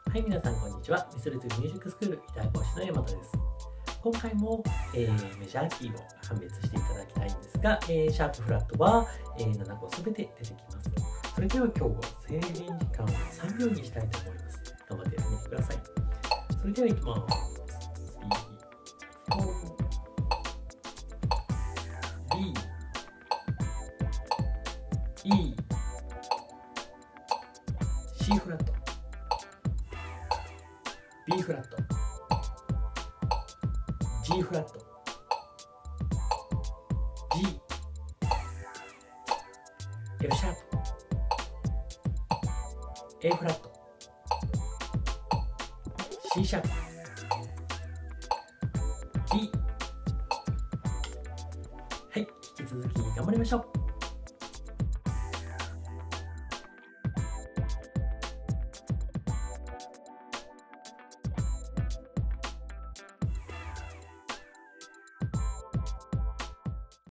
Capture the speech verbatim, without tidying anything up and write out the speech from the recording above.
はい、皆さんこんにちは。ミスルトゥミュージックスクールギター講師の山田です。今回も、えー、メジャーキーを判別していただきたいんですが、えー、シャープフラットは、えー、ななこすべて出てきます。それでは今日は制限時間をさんびょうにしたいと思います。頑張ってやってみてください。それではいきます。B、E、C フラット、B フラット、G フラット、G、F シャープ、A フラット、C シャープ、D。はい、引き続き頑張りましょう。